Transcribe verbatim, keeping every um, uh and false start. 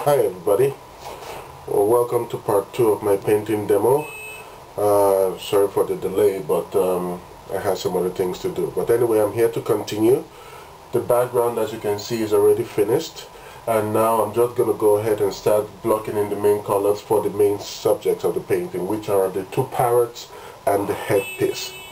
Hi everybody, well, welcome to part two of my painting demo. Uh, sorry for the delay, but um, I had some other things to do. But anyway, I'm here to continue. The background, as you can see, is already finished, and now I'm just going to go ahead and start blocking in the main colors for the main subjects of the painting, which are the two parrots and the headpiece.